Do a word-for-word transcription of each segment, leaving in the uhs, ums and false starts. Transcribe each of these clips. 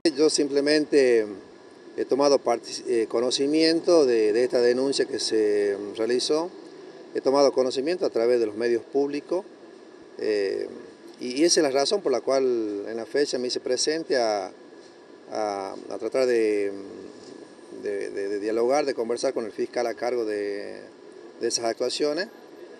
Yo simplemente he tomado eh, conocimiento de, de esta denuncia que se realizó, he tomado conocimiento a través de los medios públicos eh, y, y esa es la razón por la cual en la fecha me hice presente a, a, a tratar de, de, de, de dialogar, de conversar con el fiscal a cargo de, de esas actuaciones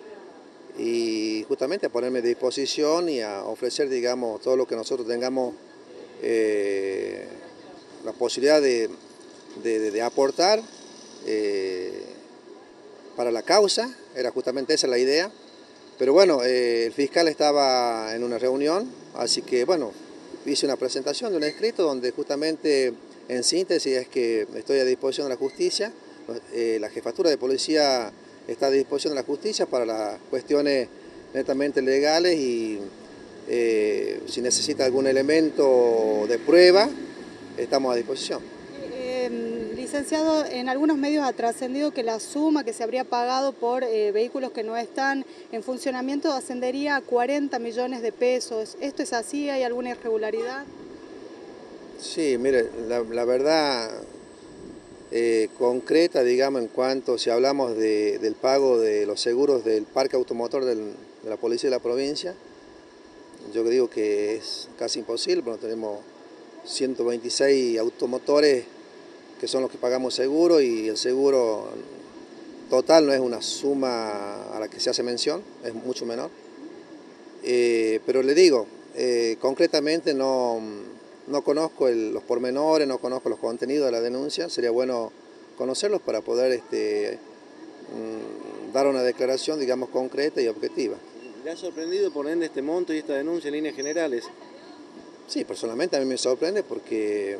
y justamente a ponerme a disposición y a ofrecer, digamos, todo lo que nosotros tengamos eh, la posibilidad de, de, de aportar eh, para la causa, era justamente esa la idea. Pero bueno, eh, el fiscal estaba en una reunión, así que bueno, hice una presentación de un escrito donde justamente en síntesis es que estoy a disposición de la justicia, eh, la jefatura de policía está a disposición de la justicia para las cuestiones netamente legales y eh, si necesita algún elemento de prueba, estamos a disposición. Eh, licenciado, en algunos medios ha trascendido que la suma que se habría pagado por eh, vehículos que no están en funcionamiento ascendería a cuarenta millones de pesos. ¿Esto es así? ¿Hay alguna irregularidad? Sí, mire, la, la verdad eh, concreta, digamos, en cuanto si hablamos de, del pago de los seguros del parque automotor del, de la policía de la provincia, yo digo que es casi imposible, porque tenemos ciento veintiséis automotores que son los que pagamos seguro y el seguro total no es una suma a la que se hace mención, es mucho menor. Eh, pero le digo, eh, concretamente no, no conozco el, los pormenores, no conozco los contenidos de la denuncia, sería bueno conocerlos para poder este, mm, dar una declaración, digamos, concreta y objetiva. ¿Le ha sorprendido poner este monto y esta denuncia en líneas generales? Sí, personalmente a mí me sorprende porque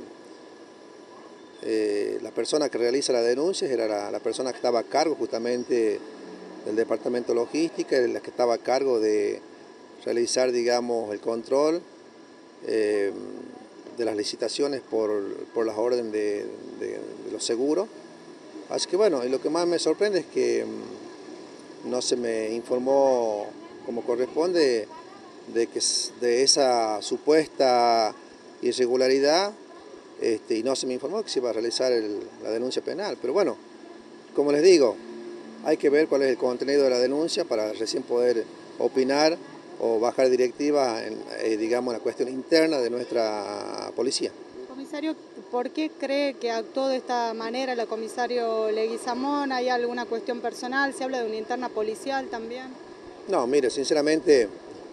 eh, la persona que realiza la denuncia era la, la persona que estaba a cargo justamente del departamento de logística, la que estaba a cargo de realizar, digamos, el control eh, de las licitaciones por, por las órdenes de, de, de los seguros. Así que bueno, y lo que más me sorprende es que mm, no se me informó como corresponde de, que, de esa supuesta irregularidad este, y no se me informó que se iba a realizar el, la denuncia penal. Pero bueno, como les digo, hay que ver cuál es el contenido de la denuncia para recién poder opinar o bajar directivas en, eh, digamos, la cuestión interna de nuestra policía. Comisario, ¿por qué cree que actuó de esta manera el comisario Leguizamón? ¿Hay alguna cuestión personal? ¿Se habla de una interna policial también? No, mire, sinceramente,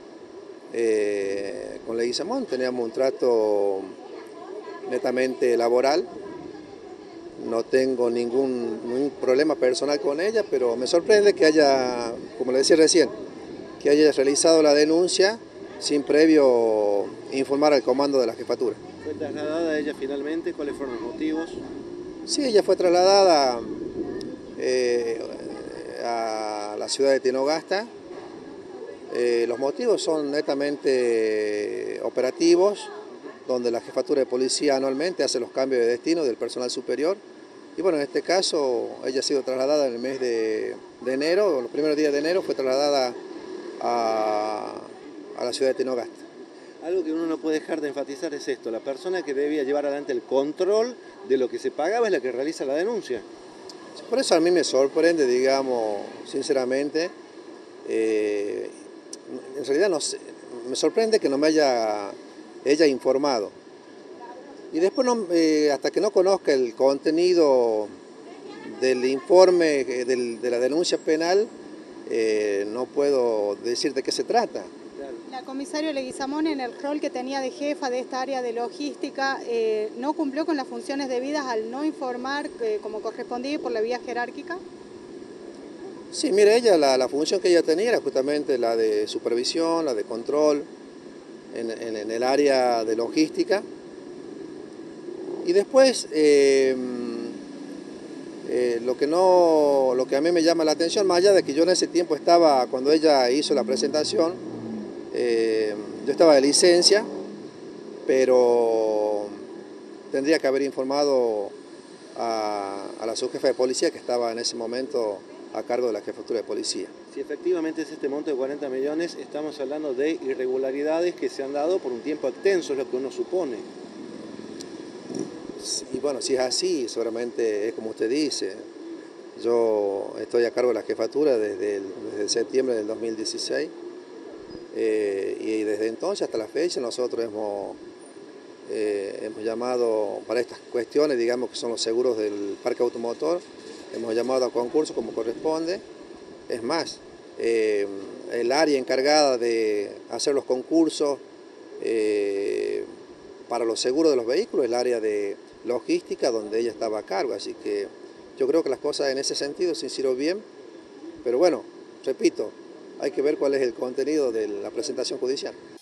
eh, con Leguizamón teníamos un trato netamente laboral. No tengo ningún, ningún problema personal con ella, pero me sorprende que haya, como le decía recién, que haya realizado la denuncia sin previo informar al comando de la jefatura. ¿Fue trasladada a ella finalmente? ¿Cuáles fueron los motivos? Sí, ella fue trasladada eh, a la ciudad de Tinogasta. Eh, los motivos son netamente operativos, donde la jefatura de policía anualmente hace los cambios de destino del personal superior. Y bueno, en este caso ella ha sido trasladada en el mes de, de enero, los primeros días de enero fue trasladada a, a la ciudad de Tinogasta. Algo que uno no puede dejar de enfatizar es esto, la persona que debía llevar adelante el control de lo que se pagaba es la que realiza la denuncia. Por eso a mí me sorprende, digamos, sinceramente, eh, en realidad no sé, me sorprende que no me haya ella informado. Y después, no, eh, hasta que no conozca el contenido del informe, del, de la denuncia penal, eh, no puedo decir de qué se trata. La comisario Leguizamón, en el rol que tenía de jefa de esta área de logística, eh, ¿no cumplió con las funciones debidas al no informar eh, como correspondía por la vía jerárquica? Sí, mire, ella, la, la función que ella tenía era justamente la de supervisión, la de control en, en, en el área de logística. Y después, eh, eh, lo, que no, lo que a mí me llama la atención, más allá de que yo en ese tiempo estaba, cuando ella hizo la presentación, eh, yo estaba de licencia, pero tendría que haber informado a, a la subjefa de policía que estaba en ese momento a cargo de la jefatura de policía. Si efectivamente es este monto de cuarenta millones, estamos hablando de irregularidades que se han dado por un tiempo extenso, es lo que uno supone. y bueno, si es así, seguramente es como usted dice. Yo estoy a cargo de la jefatura desde, el, desde septiembre del dos mil dieciséis eh, y desde entonces hasta la fecha nosotros hemos, eh, hemos llamado para estas cuestiones, digamos que son los seguros del parque automotor, hemos llamado a concurso como corresponde. Es más, eh, el área encargada de hacer los concursos eh, para los seguros de los vehículos es el área de logística donde ella estaba a cargo, así que yo creo que las cosas en ese sentido se hicieron bien, pero bueno, repito, hay que ver cuál es el contenido de la presentación judicial.